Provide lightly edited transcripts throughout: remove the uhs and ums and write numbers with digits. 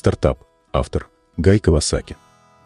Стартап. Автор Гай Кавасаки.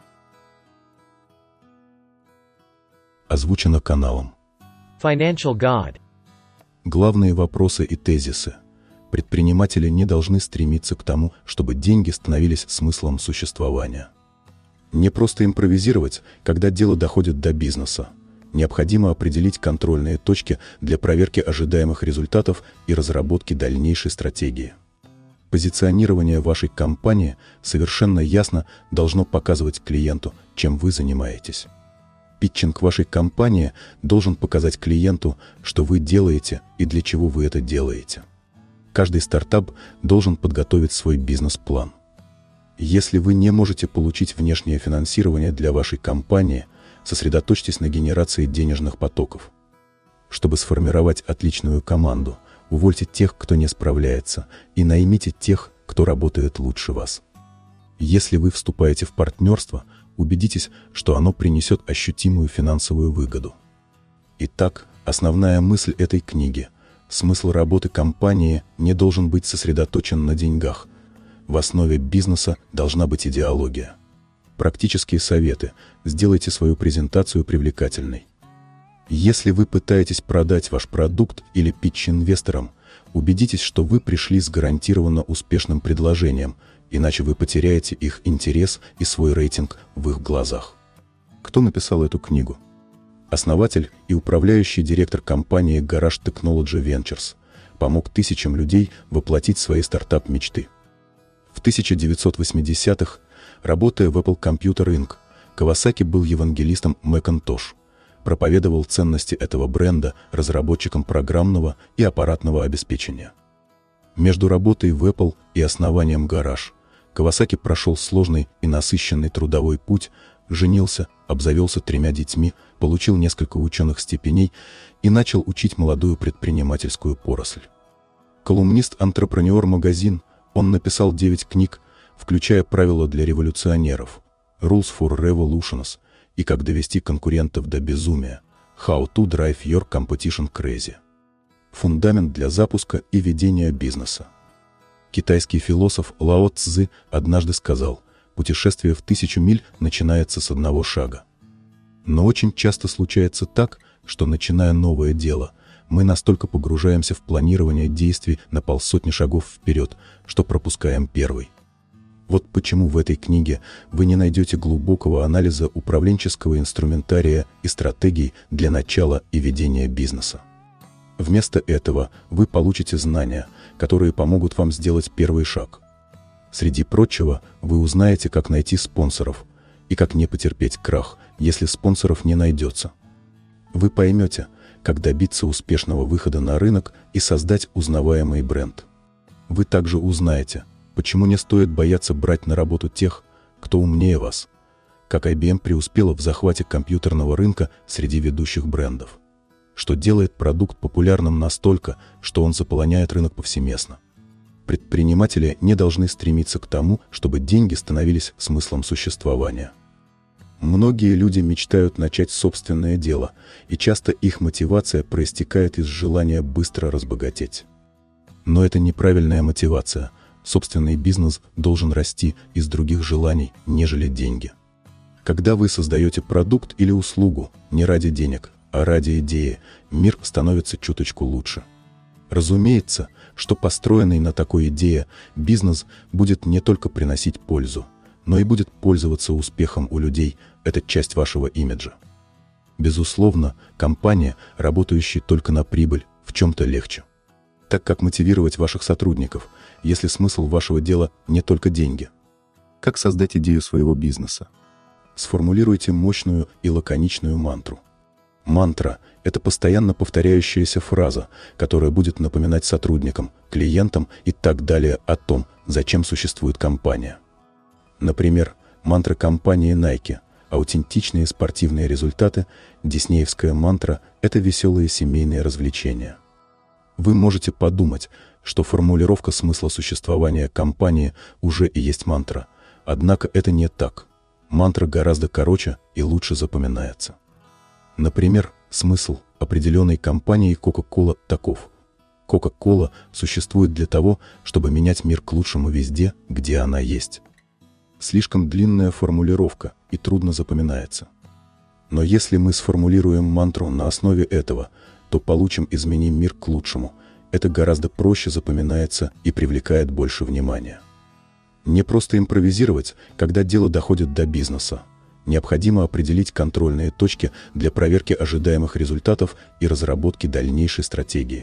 Озвучено каналом. Financial God. Главные вопросы и тезисы. Предприниматели не должны стремиться к тому, чтобы деньги становились смыслом существования. Не просто импровизировать, когда дело доходит до бизнеса. Необходимо определить контрольные точки для проверки ожидаемых результатов и разработки дальнейшей стратегии. Позиционирование вашей компании совершенно ясно должно показывать клиенту, чем вы занимаетесь. Питчинг вашей компании должен показать клиенту, что вы делаете и для чего вы это делаете. Каждый стартап должен подготовить свой бизнес-план. Если вы не можете получить внешнее финансирование для вашей компании, сосредоточьтесь на генерации денежных потоков. Чтобы сформировать отличную команду, увольте тех, кто не справляется, и наймите тех, кто работает лучше вас. Если вы вступаете в партнерство, убедитесь, что оно принесет ощутимую финансовую выгоду. Итак, основная мысль этой книги – смысл работы компании не должен быть сосредоточен на деньгах. В основе бизнеса должна быть идеология. Практические советы. Сделайте свою презентацию привлекательной. Если вы пытаетесь продать ваш продукт или питч инвесторам, убедитесь, что вы пришли с гарантированно успешным предложением, иначе вы потеряете их интерес и свой рейтинг в их глазах. Кто написал эту книгу? Основатель и управляющий директор компании Garage Technology Ventures помог тысячам людей воплотить свои стартап-мечты. В 1980-х, работая в Apple Computer Inc., Кавасаки был евангелистом Macintosh, проповедовал ценности этого бренда разработчикам программного и аппаратного обеспечения. Между работой в Apple и основанием Garage Кавасаки прошел сложный и насыщенный трудовой путь, женился, обзавелся 3 детьми, получил несколько ученых степеней и начал учить молодую предпринимательскую поросль. Колумнист Entrepreneur Magazine, он написал 9 книг, включая «Правила для революционеров», «Rules for Revolutions» и «Как довести конкурентов до безумия», «How to drive your competition crazy». Фундамент для запуска и ведения бизнеса. Китайский философ Лао Цзы однажды сказал: «Путешествие в 1000 миль начинается с одного шага». Но очень часто случается так, что, начиная новое дело, мы настолько погружаемся в планирование действий на 150 шагов вперед, что пропускаем первый. Вот почему в этой книге вы не найдете глубокого анализа управленческого инструментария и стратегий для начала и ведения бизнеса. Вместо этого вы получите знания, которые помогут вам сделать первый шаг. Среди прочего, вы узнаете, как найти спонсоров и как не потерпеть крах, если спонсоров не найдется. Вы поймете, как добиться успешного выхода на рынок и создать узнаваемый бренд. Вы также узнаете, почему не стоит бояться брать на работу тех, кто умнее вас, как IBM преуспела в захвате компьютерного рынка среди ведущих брендов, что делает продукт популярным настолько, что он заполоняет рынок повсеместно. Предприниматели не должны стремиться к тому, чтобы деньги становились смыслом существования. Многие люди мечтают начать собственное дело, и часто их мотивация проистекает из желания быстро разбогатеть. Но это неправильная мотивация. Собственный бизнес должен расти из других желаний, нежели деньги. Когда вы создаете продукт или услугу не ради денег, а ради идеи, мир становится чуточку лучше. Разумеется, что построенный на такой идее бизнес будет не только приносить пользу, но и будет пользоваться успехом у людей. Это часть вашего имиджа. Безусловно, компания, работающая только на прибыль, в чем-то легче. Так как мотивировать ваших сотрудников, если смысл вашего дела не только деньги? Как создать идею своего бизнеса? Сформулируйте мощную и лаконичную мантру. Мантра – это постоянно повторяющаяся фраза, которая будет напоминать сотрудникам, клиентам и так далее о том, зачем существует компания. Например, мантра компании Nike – аутентичные спортивные результаты, диснеевская мантра – это веселые семейные развлечения. Вы можете подумать, что формулировка смысла существования компании уже и есть мантра, однако это не так. Мантра гораздо короче и лучше запоминается. Например, смысл определенной компании Coca-Cola таков: Coca-Cola существует для того, чтобы менять мир к лучшему везде, где она есть. Слишком длинная формулировка и трудно запоминается. Но если мы сформулируем мантру на основе этого, то получим «изменим мир к лучшему». Это гораздо проще запоминается и привлекает больше внимания. Не просто импровизировать, когда дело доходит до бизнеса. Необходимо определить контрольные точки для проверки ожидаемых результатов и разработки дальнейшей стратегии.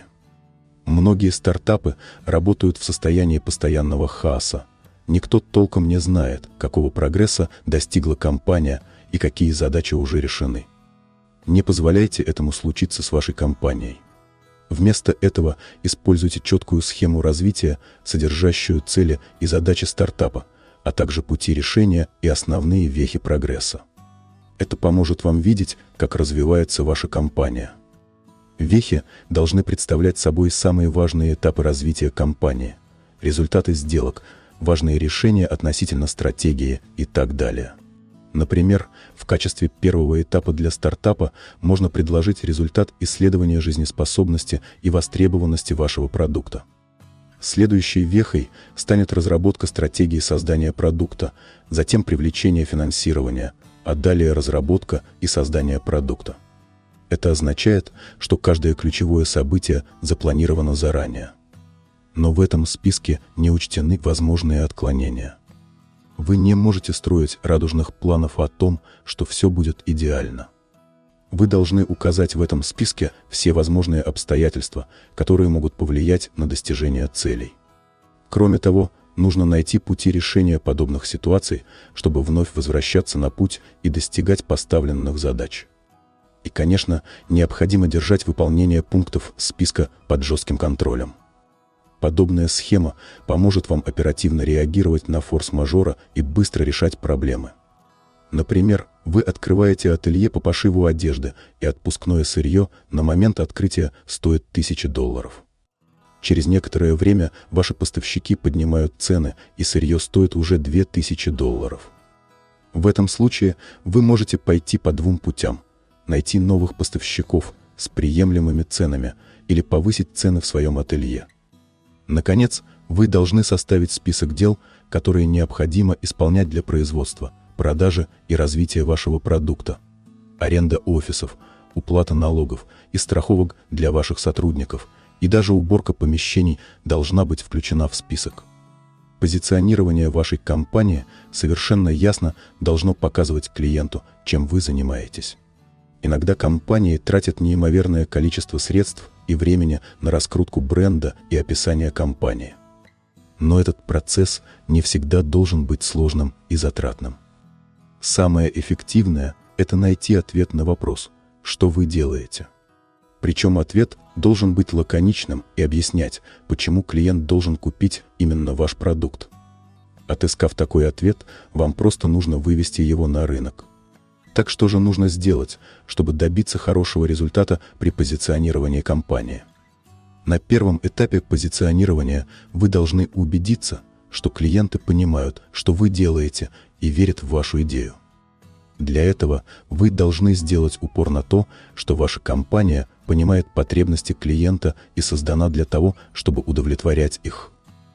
Многие стартапы работают в состоянии постоянного хаоса. Никто толком не знает, какого прогресса достигла компания и какие задачи уже решены. Не позволяйте этому случиться с вашей компанией. Вместо этого используйте четкую схему развития, содержащую цели и задачи стартапа, а также пути решения и основные вехи прогресса. Это поможет вам видеть, как развивается ваша компания. Вехи должны представлять собой самые важные этапы развития компании, результаты сделок, важные решения относительно стратегии и так далее. Например, в качестве первого этапа для стартапа можно предложить результат исследования жизнеспособности и востребованности вашего продукта. Следующей вехой станет разработка стратегии создания продукта, затем привлечение финансирования, а далее разработка и создание продукта. Это означает, что каждое ключевое событие запланировано заранее. Но в этом списке не учтены возможные отклонения. Вы не можете строить радужных планов о том, что все будет идеально. Вы должны указать в этом списке все возможные обстоятельства, которые могут повлиять на достижение целей. Кроме того, нужно найти пути решения подобных ситуаций, чтобы вновь возвращаться на путь и достигать поставленных задач. И, конечно, необходимо держать выполнение пунктов списка под жестким контролем. Подобная схема поможет вам оперативно реагировать на форс-мажора и быстро решать проблемы. Например, вы открываете ателье по пошиву одежды, и отпускное сырье на момент открытия стоит $1000. Через некоторое время ваши поставщики поднимают цены, и сырье стоит уже $2000. В этом случае вы можете пойти по двум путям: найти новых поставщиков с приемлемыми ценами или повысить цены в своем ателье. Наконец, вы должны составить список дел, которые необходимо исполнять для производства, продажи и развития вашего продукта. Аренда офисов, уплата налогов и страховок для ваших сотрудников, и даже уборка помещений должна быть включена в список. Позиционирование вашей компании совершенно ясно должно показывать клиенту, чем вы занимаетесь. Иногда компании тратят неимоверное количество средств и времени на раскрутку бренда и описание компании. Но этот процесс не всегда должен быть сложным и затратным. Самое эффективное – это найти ответ на вопрос, что вы делаете. Причем ответ должен быть лаконичным и объяснять, почему клиент должен купить именно ваш продукт. Отыскав такой ответ, вам просто нужно вывести его на рынок. Так что же нужно сделать, чтобы добиться хорошего результата при позиционировании компании? На первом этапе позиционирования вы должны убедиться, что клиенты понимают, что вы делаете, и верят в вашу идею. Для этого вы должны сделать упор на то, что ваша компания понимает потребности клиента и создана для того, чтобы удовлетворять их.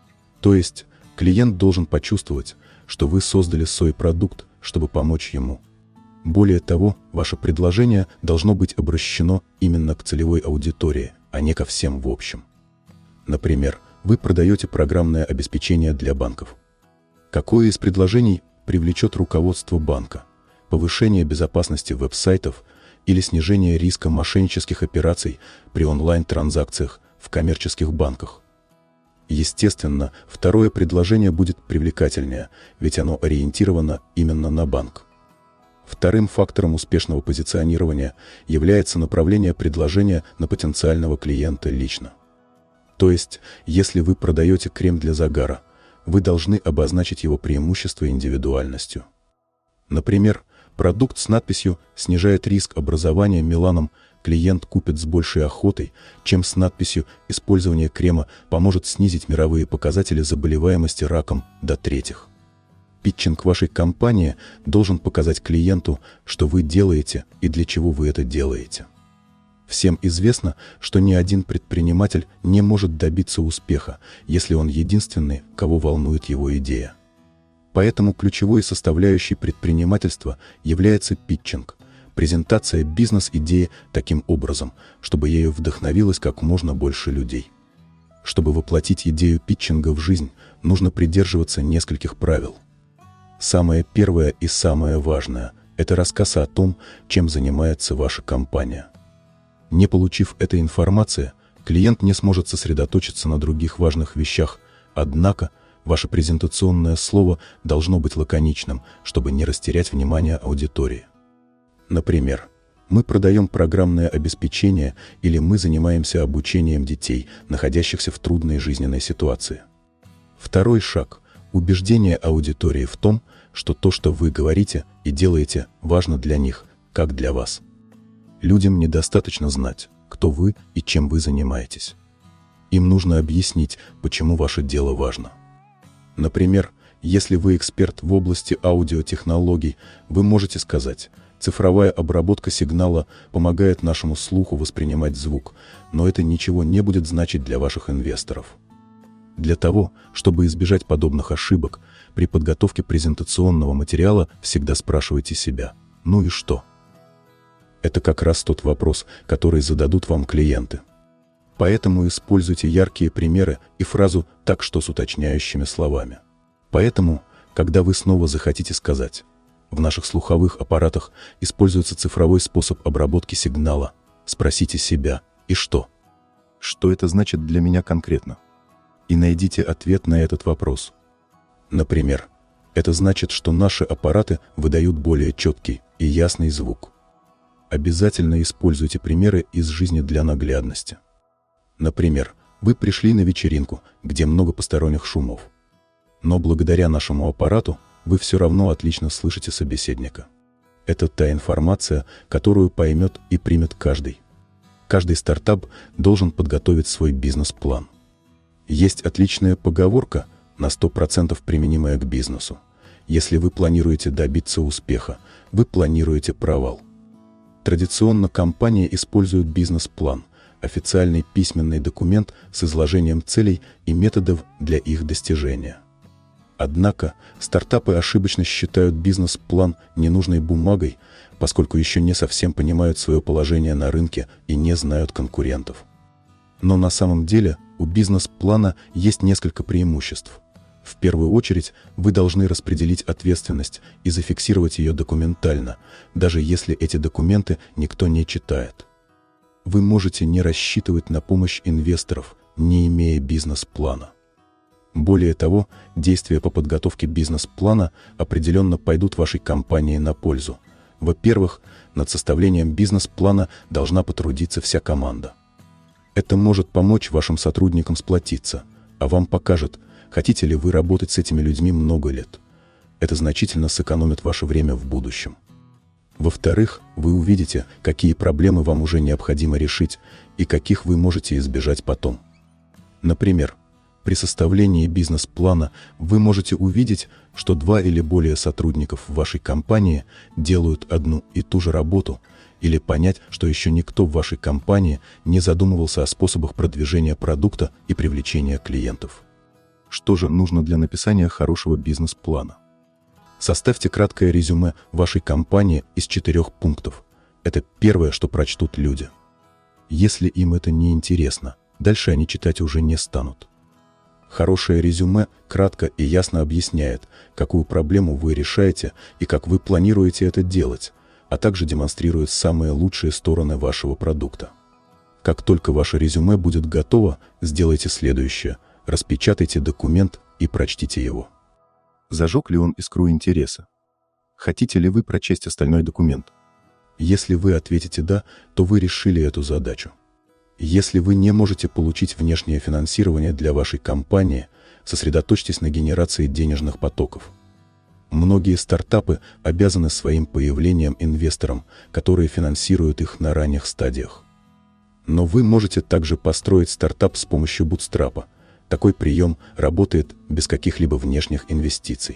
То есть клиент должен почувствовать, что вы создали свой продукт, чтобы помочь ему. Более того, ваше предложение должно быть обращено именно к целевой аудитории, а не ко всем в общем. Например, вы продаете программное обеспечение для банков. Какое из предложений привлечет руководство банка? Повышение безопасности веб-сайтов или снижение риска мошеннических операций при онлайн-транзакциях в коммерческих банках? Естественно, второе предложение будет привлекательнее, ведь оно ориентировано именно на банк. Вторым фактором успешного позиционирования является направление предложения на потенциального клиента лично. То есть, если вы продаете крем для загара, вы должны обозначить его преимущества индивидуальностью. Например, продукт с надписью «Снижает риск образования меланом» клиент купит с большей охотой, чем с надписью «Использование крема поможет снизить мировые показатели заболеваемости раком до третьих». Питчинг вашей компании должен показать клиенту, что вы делаете и для чего вы это делаете. Всем известно, что ни один предприниматель не может добиться успеха, если он единственный, кого волнует его идея. Поэтому ключевой составляющей предпринимательства является питчинг, презентация бизнес-идеи таким образом, чтобы ею вдохновилось как можно больше людей. Чтобы воплотить идею питчинга в жизнь, нужно придерживаться нескольких правил. Самое первое и самое важное – это рассказ о том, чем занимается ваша компания. Не получив этой информации, клиент не сможет сосредоточиться на других важных вещах, однако ваше презентационное слово должно быть лаконичным, чтобы не растерять внимание аудитории. Например, мы продаем программное обеспечение или мы занимаемся обучением детей, находящихся в трудной жизненной ситуации. Второй шаг – убеждение аудитории в том, что то, что вы говорите и делаете, важно для них, как для вас. Людям недостаточно знать, кто вы и чем вы занимаетесь. Им нужно объяснить, почему ваше дело важно. Например, если вы эксперт в области аудиотехнологий, вы можете сказать: цифровая обработка сигнала помогает нашему слуху воспринимать звук, но это ничего не будет значить для ваших инвесторов. Для того, чтобы избежать подобных ошибок, при подготовке презентационного материала всегда спрашивайте себя: ну и что? Это как раз тот вопрос, который зададут вам клиенты. Поэтому используйте яркие примеры и фразу «так что» с уточняющими словами. Поэтому, когда вы снова захотите сказать: в наших слуховых аппаратах используется цифровой способ обработки сигнала, спросите себя: и что? Что это значит для меня конкретно? И найдите ответ на этот вопрос. Например, это значит, что наши аппараты выдают более четкий и ясный звук. Обязательно используйте примеры из жизни для наглядности. Например, вы пришли на вечеринку, где много посторонних шумов. Но благодаря нашему аппарату вы все равно отлично слышите собеседника. Это та информация, которую поймет и примет каждый. Каждый стартап должен подготовить свой бизнес-план. Есть отличная поговорка, на 100% применимая к бизнесу. Если вы планируете добиться успеха, вы планируете провал. Традиционно компании используют бизнес-план, официальный письменный документ с изложением целей и методов для их достижения. Однако стартапы ошибочно считают бизнес-план ненужной бумагой, поскольку еще не совсем понимают свое положение на рынке и не знают конкурентов. Но на самом деле у бизнес-плана есть несколько преимуществ. В первую очередь, вы должны распределить ответственность и зафиксировать ее документально, даже если эти документы никто не читает. Вы можете не рассчитывать на помощь инвесторов, не имея бизнес-плана. Более того, действия по подготовке бизнес-плана определенно пойдут вашей компании на пользу. Во-первых, над составлением бизнес-плана должна потрудиться вся команда. Это может помочь вашим сотрудникам сплотиться, а вам покажет, хотите ли вы работать с этими людьми много лет. Это значительно сэкономит ваше время в будущем. Во-вторых, вы увидите, какие проблемы вам уже необходимо решить и каких вы можете избежать потом. Например, при составлении бизнес-плана вы можете увидеть, что 2 или более сотрудников в вашей компании делают одну и ту же работу, или понять, что еще никто в вашей компании не задумывался о способах продвижения продукта и привлечения клиентов. Что же нужно для написания хорошего бизнес-плана? Составьте краткое резюме вашей компании из 4 пунктов. Это первое, что прочтут люди. Если им это не интересно, дальше они читать уже не станут. Хорошее резюме кратко и ясно объясняет, какую проблему вы решаете и как вы планируете это делать, а также демонстрирует самые лучшие стороны вашего продукта. Как только ваше резюме будет готово, сделайте следующее. Распечатайте документ и прочтите его. Зажег ли он искру интереса? Хотите ли вы прочесть остальной документ? Если вы ответите «да», то вы решили эту задачу. Если вы не можете получить внешнее финансирование для вашей компании, сосредоточьтесь на генерации денежных потоков. Многие стартапы обязаны своим появлением инвесторам, которые финансируют их на ранних стадиях. Но вы можете также построить стартап с помощью бутстрапа. Такой прием работает без каких-либо внешних инвестиций.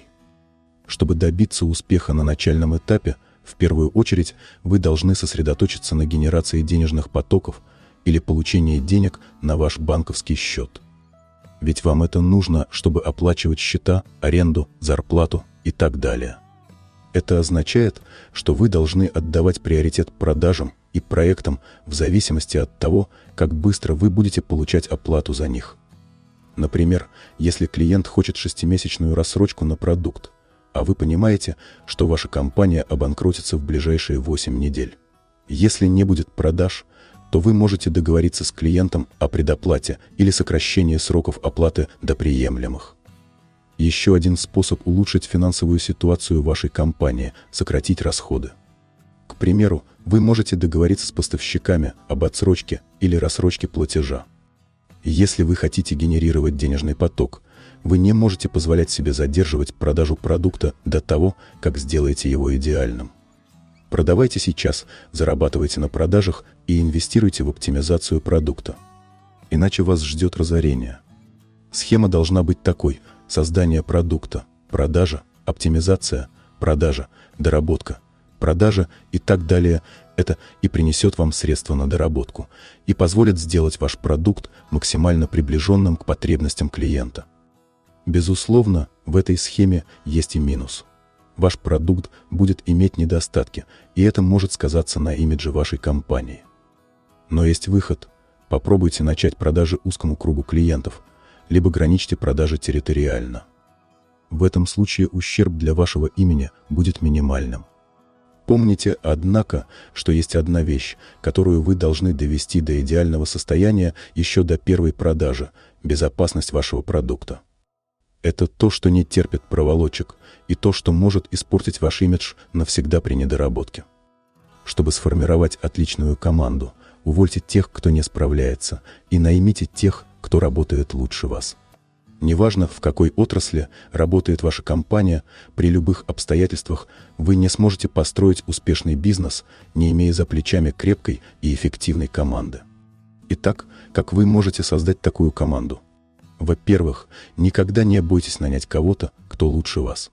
Чтобы добиться успеха на начальном этапе, в первую очередь вы должны сосредоточиться на генерации денежных потоков или получении денег на ваш банковский счет. Ведь вам это нужно, чтобы оплачивать счета, аренду, зарплату и так далее. Это означает, что вы должны отдавать приоритет продажам и проектам в зависимости от того, как быстро вы будете получать оплату за них. Например, если клиент хочет 6-месячную рассрочку на продукт, а вы понимаете, что ваша компания обанкротится в ближайшие 8 недель. Если не будет продаж, то вы можете договориться с клиентом о предоплате или сокращении сроков оплаты до приемлемых. Еще один способ улучшить финансовую ситуацию вашей компании – сократить расходы. К примеру, вы можете договориться с поставщиками об отсрочке или рассрочке платежа. Если вы хотите генерировать денежный поток, вы не можете позволять себе задерживать продажу продукта до того, как сделаете его идеальным. Продавайте сейчас, зарабатывайте на продажах и инвестируйте в оптимизацию продукта. Иначе вас ждет разорение. Схема должна быть такой: создание продукта, продажа, оптимизация, продажа, доработка, продажа и так далее. Это и принесет вам средства на доработку и позволит сделать ваш продукт максимально приближенным к потребностям клиента. Безусловно, в этой схеме есть и минус. Ваш продукт будет иметь недостатки, и это может сказаться на имидже вашей компании. Но есть выход. Попробуйте начать продажи узкому кругу клиентов, либо ограничьте продажи территориально. В этом случае ущерб для вашего имени будет минимальным. Помните, однако, что есть одна вещь, которую вы должны довести до идеального состояния еще до первой продажи – безопасность вашего продукта. Это то, что не терпит проволочек, и то, что может испортить ваш имидж навсегда при недоработке. Чтобы сформировать отличную команду, увольте тех, кто не справляется, и наймите тех, кто работает лучше вас. Неважно, в какой отрасли работает ваша компания, при любых обстоятельствах вы не сможете построить успешный бизнес, не имея за плечами крепкой и эффективной команды. Итак, как вы можете создать такую команду? Во-первых, никогда не бойтесь нанять кого-то, кто лучше вас.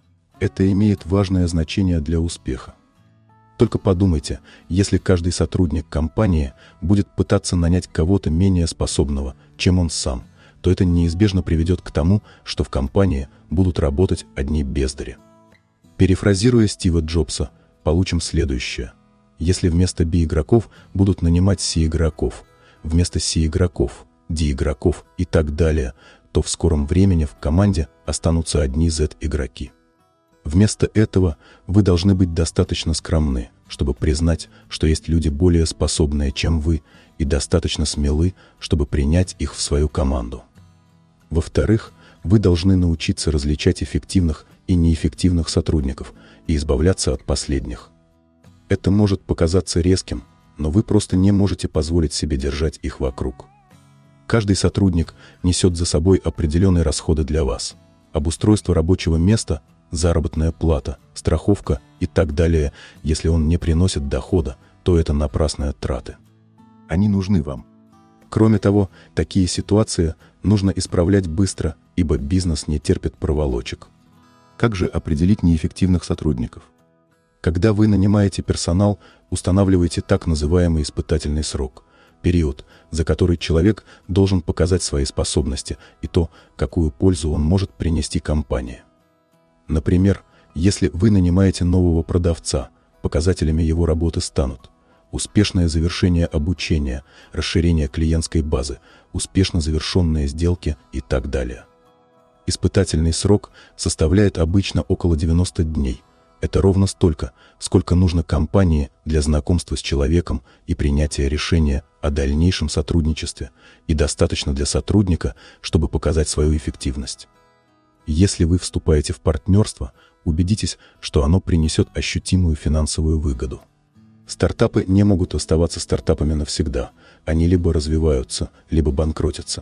Это имеет важное значение для успеха. Только подумайте, если каждый сотрудник компании будет пытаться нанять кого-то менее способного, чем он сам, то это неизбежно приведет к тому, что в компании будут работать одни бездари. Перефразируя Стива Джобса, получим следующее. Если вместо B-игроков будут нанимать C-игроков, вместо C-игроков, D-игроков и так далее, то в скором времени в команде останутся одни Z-игроки. Вместо этого вы должны быть достаточно скромны, чтобы признать, что есть люди более способные, чем вы, и достаточно смелы, чтобы принять их в свою команду. Во-вторых, вы должны научиться различать эффективных и неэффективных сотрудников и избавляться от последних. Это может показаться резким, но вы просто не можете позволить себе держать их вокруг. Каждый сотрудник несет за собой определенные расходы для вас. Обустройство рабочего места, заработная плата, страховка и так далее. Если он не приносит дохода, то это напрасные траты. Они нужны вам. Кроме того, такие ситуации нужно исправлять быстро, ибо бизнес не терпит проволочек. Как же определить неэффективных сотрудников? Когда вы нанимаете персонал, устанавливайте так называемый испытательный срок – период, за который человек должен показать свои способности и то, какую пользу он может принести компании. Например, если вы нанимаете нового продавца, показателями его работы станут успешное завершение обучения, расширение клиентской базы, успешно завершенные сделки и так далее. Испытательный срок составляет обычно около 90 дней. Это ровно столько, сколько нужно компании для знакомства с человеком и принятия решения о дальнейшем сотрудничестве, и достаточно для сотрудника, чтобы показать свою эффективность. Если вы вступаете в партнерство, убедитесь, что оно принесет ощутимую финансовую выгоду. Стартапы не могут оставаться стартапами навсегда. Они либо развиваются, либо банкротятся.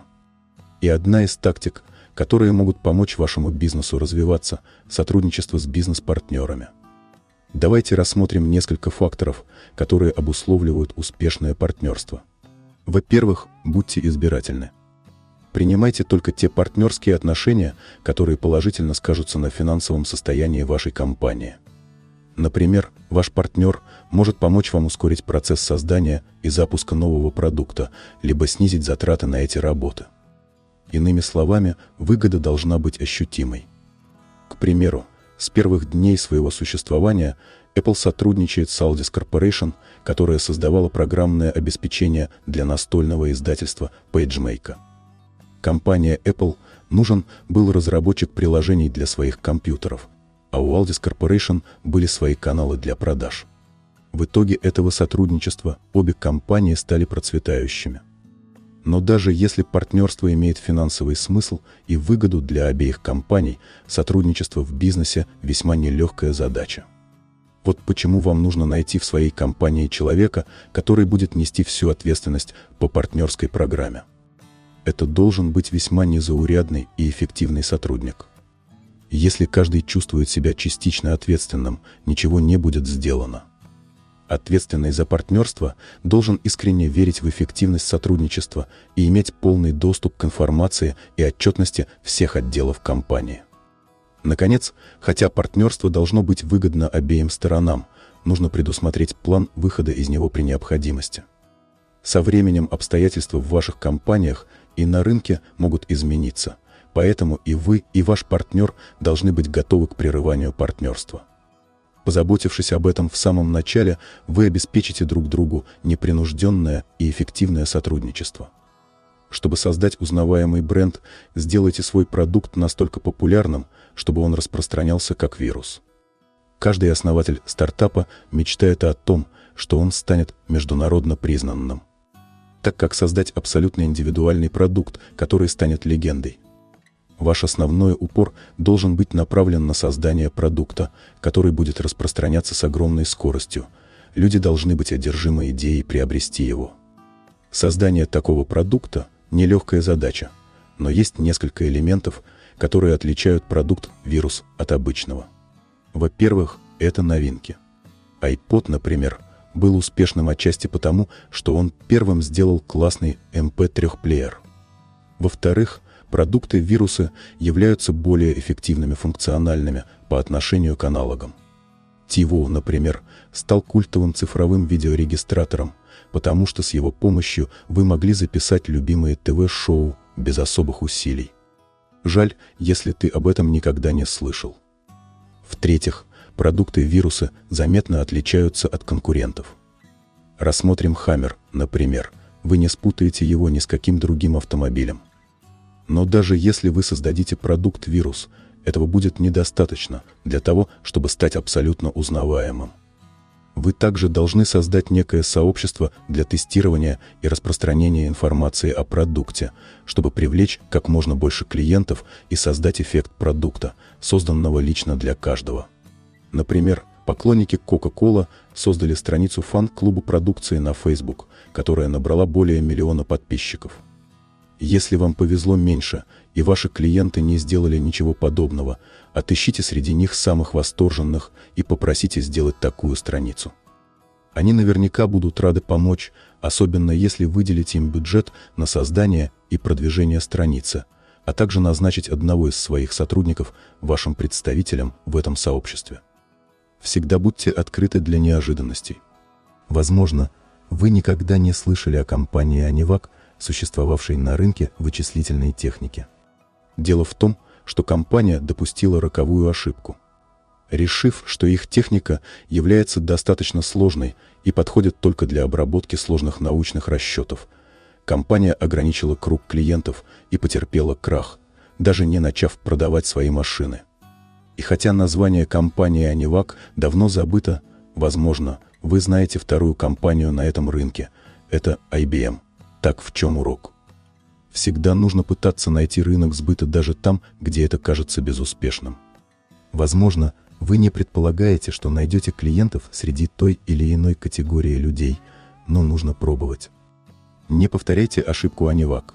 И одна из тактик, которые могут помочь вашему бизнесу развиваться – сотрудничество с бизнес-партнерами. Давайте рассмотрим несколько факторов, которые обусловливают успешное партнерство. Во-первых, будьте избирательны. Принимайте только те партнерские отношения, которые положительно скажутся на финансовом состоянии вашей компании. Например, ваш партнер может помочь вам ускорить процесс создания и запуска нового продукта, либо снизить затраты на эти работы. Иными словами, выгода должна быть ощутимой. К примеру, с первых дней своего существования Apple сотрудничает с Aldis Corporation, которая создавала программное обеспечение для настольного издательства PageMaker. Компания Apple нужен был разработчик приложений для своих компьютеров, а у Aldis Corporation были свои каналы для продаж. В итоге этого сотрудничества обе компании стали процветающими. Но даже если партнерство имеет финансовый смысл и выгоду для обеих компаний, сотрудничество в бизнесе весьма нелегкая задача. Вот почему вам нужно найти в своей компании человека, который будет нести всю ответственность по партнерской программе. Это должен быть весьма незаурядный и эффективный сотрудник. Если каждый чувствует себя частично ответственным, ничего не будет сделано. Ответственный за партнерство должен искренне верить в эффективность сотрудничества и иметь полный доступ к информации и отчетности всех отделов компании. Наконец, хотя партнерство должно быть выгодно обеим сторонам, нужно предусмотреть план выхода из него при необходимости. Со временем обстоятельства в ваших компаниях и на рынке могут измениться, поэтому и вы, и ваш партнер должны быть готовы к прерыванию партнерства. Позаботившись об этом в самом начале, вы обеспечите друг другу непринужденное и эффективное сотрудничество. Чтобы создать узнаваемый бренд, сделайте свой продукт настолько популярным, чтобы он распространялся как вирус. Каждый основатель стартапа мечтает о том, что он станет международно признанным. Так как создать абсолютно индивидуальный продукт, который станет легендой? Ваш основной упор должен быть направлен на создание продукта, который будет распространяться с огромной скоростью. Люди должны быть одержимы идеей приобрести его. Создание такого продукта – нелегкая задача, но есть несколько элементов, которые отличают продукт-вирус от обычного. Во-первых, это новинки. iPod, например, был успешным отчасти потому, что он первым сделал классный MP3-плеер. Во-вторых, продукты-вирусы являются более эффективными функциональными по отношению к аналогам. TiVo, например, стал культовым цифровым видеорегистратором, потому что с его помощью вы могли записать любимые ТВ-шоу без особых усилий. Жаль, если ты об этом никогда не слышал. В-третьих, продукты-вирусы заметно отличаются от конкурентов. Рассмотрим Hammer, например. Вы не спутаете его ни с каким другим автомобилем. Но даже если вы создадите продукт-вирус, этого будет недостаточно для того, чтобы стать абсолютно узнаваемым. Вы также должны создать некое сообщество для тестирования и распространения информации о продукте, чтобы привлечь как можно больше клиентов и создать эффект продукта, созданного лично для каждого. Например, поклонники Coca-Cola создали страницу фан-клуба продукции на Facebook, которая набрала более 1 миллиона подписчиков. Если вам повезло меньше, и ваши клиенты не сделали ничего подобного, отыщите среди них самых восторженных и попросите сделать такую страницу. Они наверняка будут рады помочь, особенно если выделите им бюджет на создание и продвижение страницы, а также назначить одного из своих сотрудников вашим представителем в этом сообществе. Всегда будьте открыты для неожиданностей. Возможно, вы никогда не слышали о компании Anivac, существовавшей на рынке вычислительной техники. Дело в том, что компания допустила роковую ошибку. Решив, что их техника является достаточно сложной и подходит только для обработки сложных научных расчетов, компания ограничила круг клиентов и потерпела крах, даже не начав продавать свои машины. И хотя название компании Anivac давно забыто, возможно, вы знаете вторую компанию на этом рынке – это IBM. Так в чем урок? Всегда нужно пытаться найти рынок сбыта даже там, где это кажется безуспешным. Возможно, вы не предполагаете, что найдете клиентов среди той или иной категории людей, но нужно пробовать. Не повторяйте ошибку Anivac.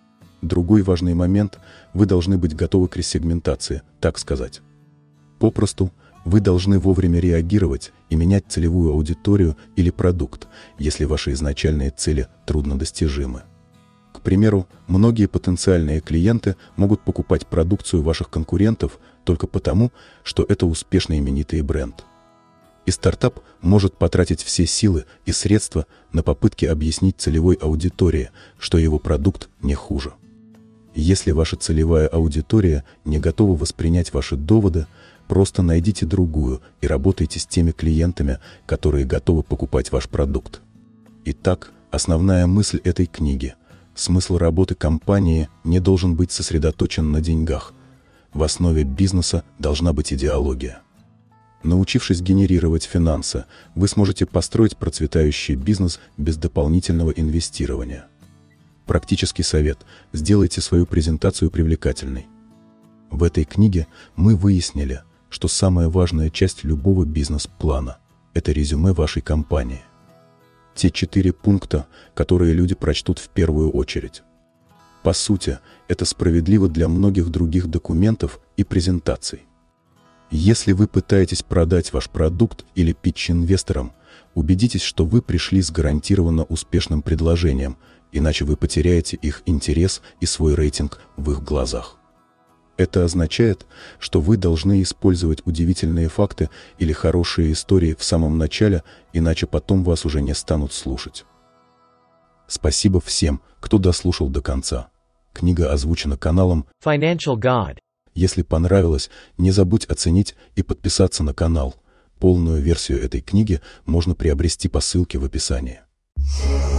Другой важный момент – вы должны быть готовы к ресегментации, так сказать. Попросту, вы должны вовремя реагировать и менять целевую аудиторию или продукт, если ваши изначальные цели труднодостижимы. К примеру, многие потенциальные клиенты могут покупать продукцию ваших конкурентов только потому, что это успешный именитый бренд. И стартап может потратить все силы и средства на попытки объяснить целевой аудитории, что его продукт не хуже. Если ваша целевая аудитория не готова воспринять ваши доводы, просто найдите другую и работайте с теми клиентами, которые готовы покупать ваш продукт. Итак, основная мысль этой книги – смысл работы компании не должен быть сосредоточен на деньгах. В основе бизнеса должна быть идеология. Научившись генерировать финансы, вы сможете построить процветающий бизнес без дополнительного инвестирования. Практический совет – сделайте свою презентацию привлекательной. В этой книге мы выяснили, что самая важная часть любого бизнес-плана – это резюме вашей компании. Те 4 пункта, которые люди прочтут в первую очередь. По сути, это справедливо для многих других документов и презентаций. Если вы пытаетесь продать ваш продукт или питч инвесторам, убедитесь, что вы пришли с гарантированно успешным предложением, иначе вы потеряете их интерес и свой рейтинг в их глазах. Это означает, что вы должны использовать удивительные факты или хорошие истории в самом начале, иначе потом вас уже не станут слушать. Спасибо всем, кто дослушал до конца. Книга озвучена каналом Financial God. Если понравилось, не забудь оценить и подписаться на канал. Полную версию этой книги можно приобрести по ссылке в описании.